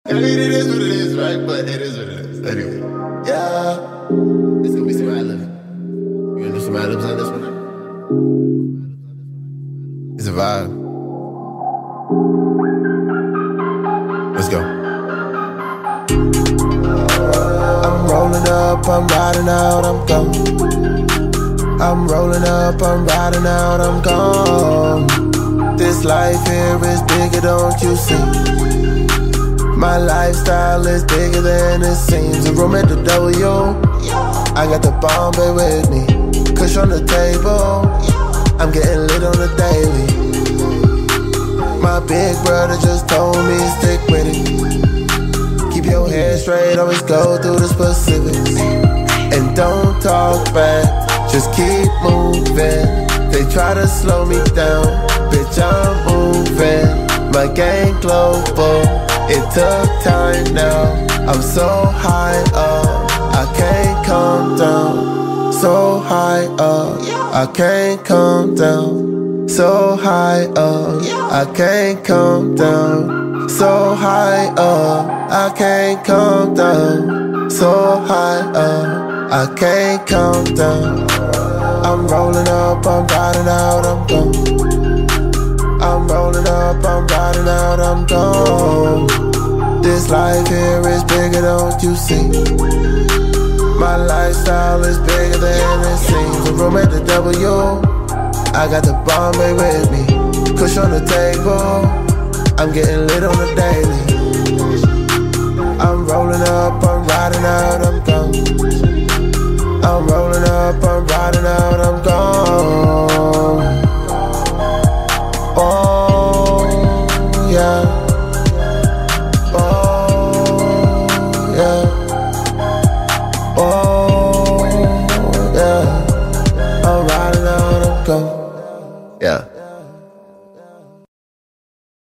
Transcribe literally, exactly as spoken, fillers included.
I mean, it is what it is, right? But it is what it is. Anyway, yeah. It's gonna be some ad-libs. You gonna do some ad-libs on this one? It's a vibe. Let's go. I'm rolling up, I'm riding out, I'm gone. I'm rolling up, I'm riding out, I'm gone. This life here is bigger, don't you see? My lifestyle is bigger than it seems. A room at the W, I got the Bombay with me. Kush on the table, I'm getting lit on the daily. My big brother just told me stick with it. Keep your head straight, always go through the specifics. And don't talk back, just keep moving. They try to slow me down, bitch I'm moving. My gang global, it took time now. I'm so high up, I can't come down. So high up, I can't come down. So high up, I can't come down. So high up, I can't come down. So high up, I can't come down. I'm rolling up, I'm riding out, I'm gone. I'm rolling up, I'm riding out, I'm gone. This life here is bigger, don't you see? My lifestyle is bigger than it seems. A room at the W, I got the Bombay with me. Kush on the table, I'm getting lit on the daily. I'm rolling up, I'm riding out, I'm gone. I'm rolling up, I'm riding out, I'm gone. Oh, yeah. Oh, yeah. Oh, yeah. I'm riding out, I'm gone. Yeah.